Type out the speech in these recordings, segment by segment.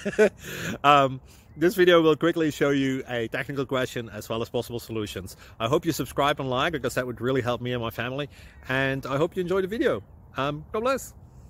um, this video will quickly show you a technical question as well as possible solutions. I hope you subscribe and like, because that would really help me and my family. And I hope you enjoy the video. God bless.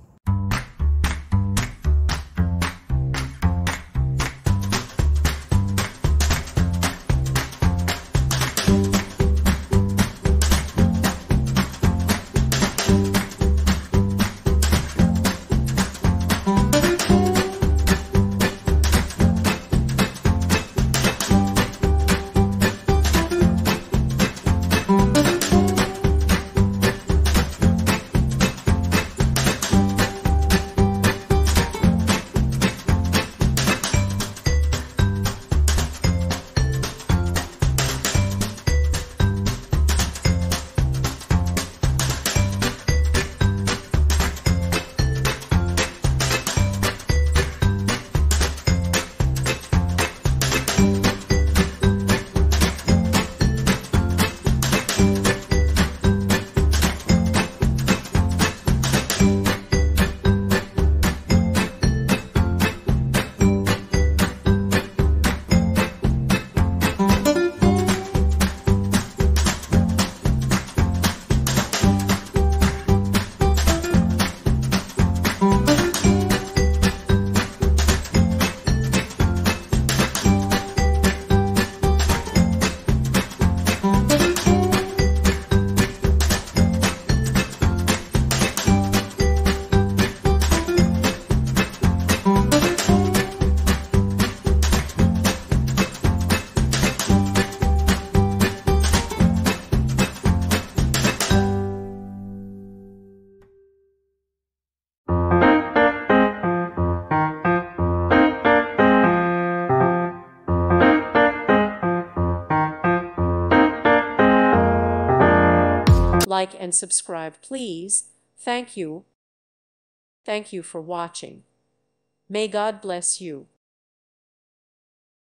Like and subscribe, please. Thank you. Thank you for watching. May God bless you.